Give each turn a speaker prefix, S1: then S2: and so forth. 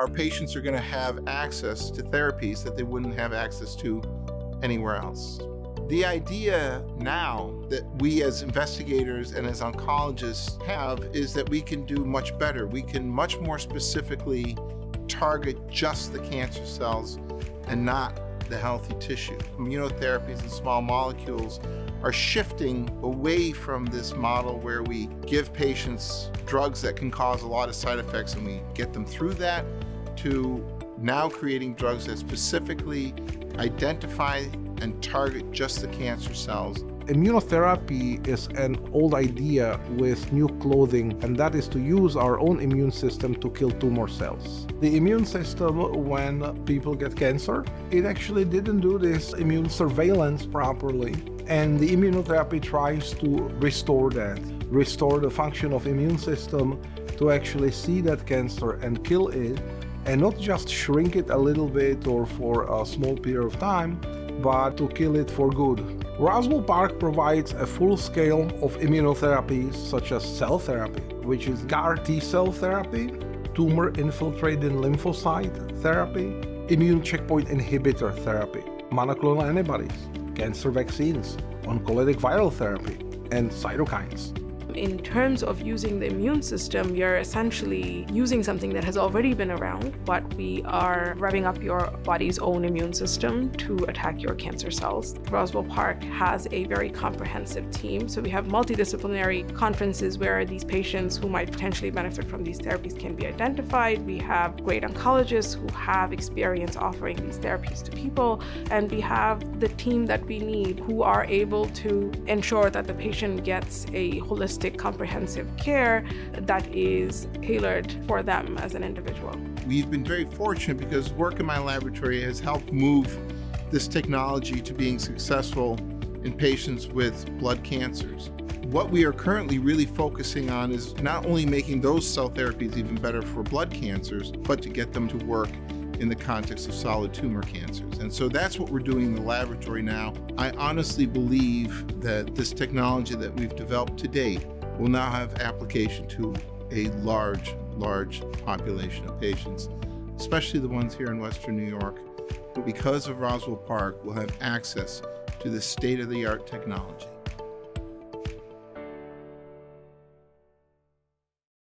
S1: our patients are going to have access to therapies that they wouldn't have access to anywhere else. The idea now that we as investigators and as oncologists have is that we can do much better. We can much more specifically target just the cancer cells and not the healthy tissue. Immunotherapies and small molecules are shifting away from this model where we give patients drugs that can cause a lot of side effects and we get them through that, to now creating drugs that specifically identify and target just the cancer cells.
S2: Immunotherapy is an old idea with new clothing, and that is to use our own immune system to kill tumor cells. The immune system, when people get cancer, it actually didn't do this immune surveillance properly, and the immunotherapy tries to restore that, restore the function of immune system to actually see that cancer and kill it, and not just shrink it a little bit or for a small period of time, but to kill it for good. Roswell Park provides a full scale of immunotherapies such as cell therapy, which is CAR T-cell therapy, tumor-infiltrating lymphocyte therapy, immune checkpoint inhibitor therapy, monoclonal antibodies, cancer vaccines, oncolytic viral therapy, and cytokines.
S3: In terms of using the immune system, you're essentially using something that has already been around, but we are revving up your body's own immune system to attack your cancer cells. Roswell Park has a very comprehensive team, so we have multidisciplinary conferences where these patients who might potentially benefit from these therapies can be identified. We have great oncologists who have experience offering these therapies to people, and we have the team that we need who are able to ensure that the patient gets a holistic, comprehensive care that is tailored for them as an individual.
S1: We've been very fortunate because work in my laboratory has helped move this technology to being successful in patients with blood cancers. What we are currently really focusing on is not only making those cell therapies even better for blood cancers, but to get them to work in the context of solid tumor cancers. And so that's what we're doing in the laboratory now. I honestly believe that this technology that we've developed to date will now have application to a large population of patients, especially the ones here in Western New York, who because of Roswell Park will have access to this state-of-the-art technology.